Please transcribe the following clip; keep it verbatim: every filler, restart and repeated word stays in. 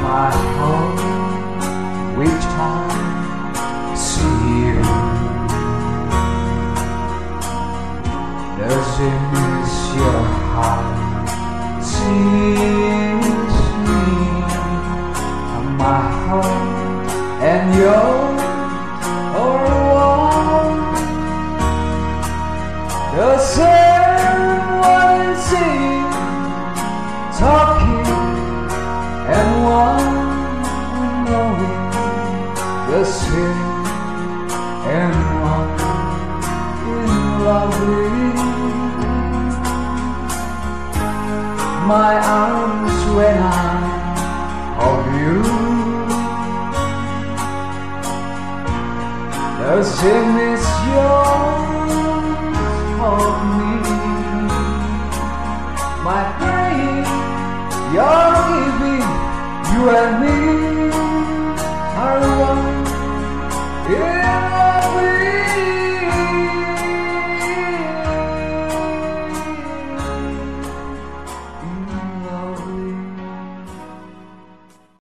my heart each time I see you. Does it miss your heart sees me, and my heart and yours are one? Does everyone see talking and one knowing the same and one in loving? My arms when I hold you, does it miss yours of me? My pain, you're giving, you and me.